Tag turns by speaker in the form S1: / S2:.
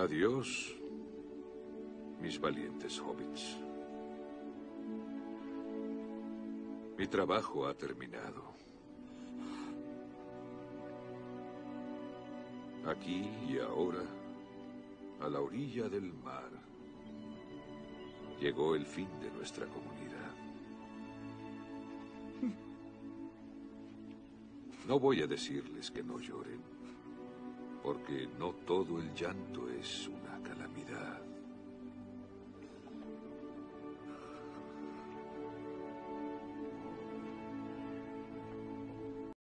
S1: Adiós, mis valientes hobbits. Mi trabajo ha terminado. Aquí y ahora, a la orilla del mar, llegó el fin de nuestra comunidad. No voy a decirles que no lloren, porque no todo el llanto es una calamidad.